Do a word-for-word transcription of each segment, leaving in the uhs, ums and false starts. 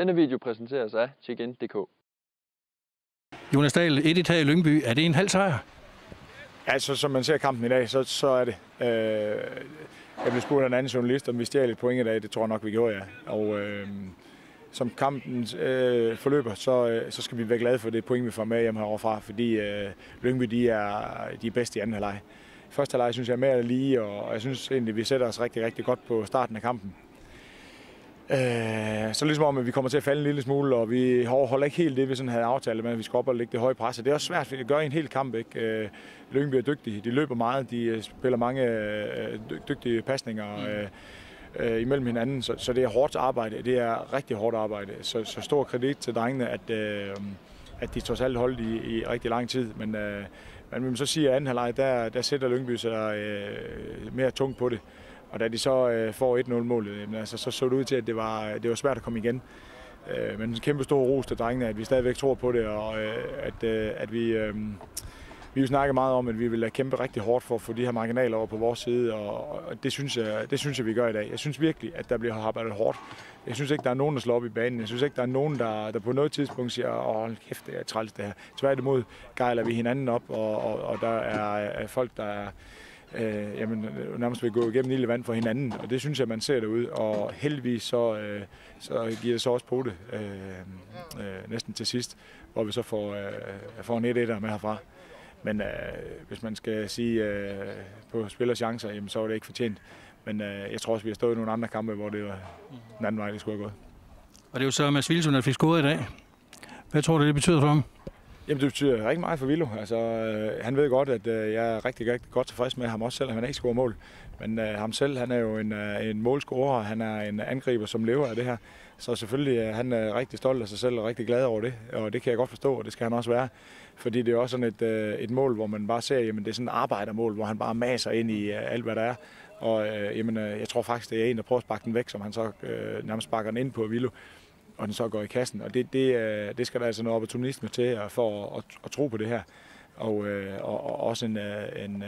Denne video præsenteres af Chicken punktum d k. Jonas Dahl, et et her i Lyngby. Er det en halv sejr? Altså, som man ser kampen i dag, så, så er det. Øh, jeg blev spurgt af en anden journalist, om vi stjal et point i dag. Det tror jeg nok, vi gjorde, ja. Og øh, som kampen øh, forløber, så, øh, så skal vi være glade for det point, vi får med hjem heroverfra, fordi øh, Lyngby de er, de er bedst i anden halvleg. Første halvleg synes jeg er mere lige, og jeg synes egentlig, vi sætter os rigtig, rigtig godt på starten af kampen. Øh, så ligesom om, at vi kommer til at falde en lille smule, og vi overholder ikke helt det, vi sådan havde aftalt med, at vi skal op og lægge det høje pres. Det er også svært, fordi det gør en hel kamp, ikke? Øh, Lyngby er dygtige, de løber meget, de spiller mange øh, dygtige pasninger øh, øh, imellem hinanden, så, så det er hårdt arbejde, det er rigtig hårdt arbejde. Så, så stor kredit til drengene, at, øh, at de trods alt holdt i, i rigtig lang tid, men øh, man vil så sige, at anden halvleg, der, der sætter Lyngby sig øh, mere tungt på det. Og da de så øh, får et nul målet, altså, så så det ud til, at det var, det var svært at komme igen. Øh, men en kæmpe stor ros til drengene, at vi stadigvæk tror på det, og øh, at, øh, at vi, øh, vi snakker meget om, at vi vil kæmpe rigtig hårdt for at få de her marginaler over på vores side, og, og det, synes jeg, det synes jeg, vi gør i dag. Jeg synes virkelig, at der bliver arbejdet hårdt. Jeg synes ikke, der er nogen, der slår op i banen. Jeg synes ikke, der er nogen, der, der på noget tidspunkt siger, åh, hold kæft, det er træls det her. Tværtimod gejler vi hinanden op, og, og, og der er, er folk, der er Øh, jamen, nærmest vil gå igennem ilde vand for hinanden, og det synes jeg, man ser derude, og heldigvis så, øh, så giver det så også på det øh, øh, næsten til sidst, hvor vi så får, øh, får en et etter med herfra. Men øh, hvis man skal sige øh, på spillers chancer, jamen, så var det ikke fortjent. Men øh, jeg tror også, vi har stået i nogle andre kampe, hvor det var den anden vej, det skulle have gået. Og det er jo så Mads Vilsund, der fik scoret i dag. Hvad tror du, det betyder for ham? Jamen, det betyder rigtig meget for Vilo. Altså, øh, han ved godt, at øh, jeg er rigtig, rigtig godt tilfreds med ham også, selvom han ikke scorer mål. Men øh, ham selv, han er jo en, øh, en målscorer, han er en angriber, som lever af det her. Så selvfølgelig er han øh, rigtig stolt af sig selv og rigtig glad over det. Og det kan jeg godt forstå, og det skal han også være. Fordi det er også sådan et, øh, et mål, hvor man bare ser, jamen det er sådan et arbejdermål, hvor han bare maser ind i øh, alt, hvad der er. Og øh, jamen, øh, jeg tror faktisk, det er en, der prøver at sparke den væk, som han så øh, nærmest sparker den ind på Vilo. Og den så går i kassen, og det, det, det skal der altså noget opportunisme til for at, at tro på det her. Og, og, og også en, en,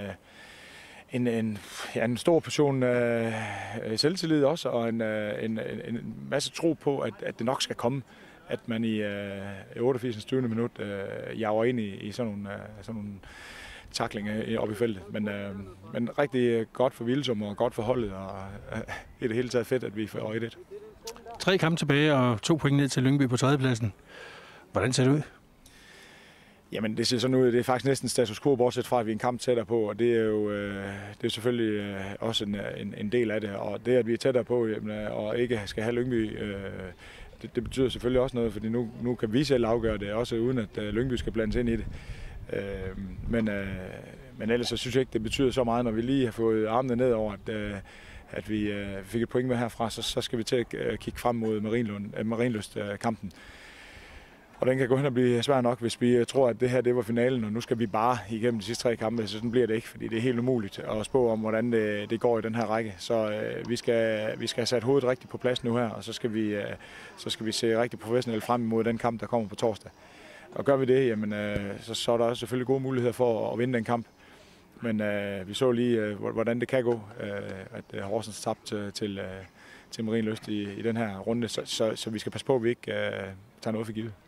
en, en, ja, en stor portion uh, selvtillid også, og en, en, en masse tro på, at, at det nok skal komme. At man i uh, otteogfirs tyve minut uh, jager ind i, i sådan nogle, uh, sådan nogle tacklinger op i feltet. Men, uh, men rigtig godt for Vilsum og godt for holdet, og uh, i det hele taget fedt, at vi får et et. Tre kampe tilbage og to point ned til Lyngby på tredjepladsen. Hvordan ser det ud? Jamen, det ser sådan ud. Det er faktisk næsten status quo, bortset fra, at vi er en kamp tættere på, og det er jo øh, det er selvfølgelig øh, også en, en, en del af det. Og det, at vi er tættere på jamen, og ikke skal have Lyngby, øh, det, det betyder selvfølgelig også noget, fordi nu, nu kan vi selv afgøre det, også uden at øh, Lyngby skal blandes ind i det. Øh, men, øh, men ellers så synes jeg ikke, det betyder så meget, når vi lige har fået armene ned over, at øh, at vi øh, fik et point med herfra, så, så skal vi til at øh, kigge frem mod Marienlund, øh, Marienlyst-kampen. Og den kan gå hen og blive svær nok, hvis vi tror, at det her det var finalen, og nu skal vi bare igennem de sidste tre kampe, så sådan bliver det ikke, fordi det er helt umuligt at spå om, hvordan det, det går i den her række. Så øh, vi, skal, vi skal have sat hovedet rigtigt på plads nu her, og så skal vi, øh, så skal vi se rigtig professionelt frem mod den kamp, der kommer på torsdag. Og gør vi det, jamen, øh, så, så er der også selvfølgelig gode muligheder for at, at vinde den kamp. Men øh, vi så lige, øh, hvordan det kan gå, øh, at øh, Horsens tabte til, øh, til Marienlyst i, i den her runde, så, så, så vi skal passe på, at vi ikke øh, tager noget for givet.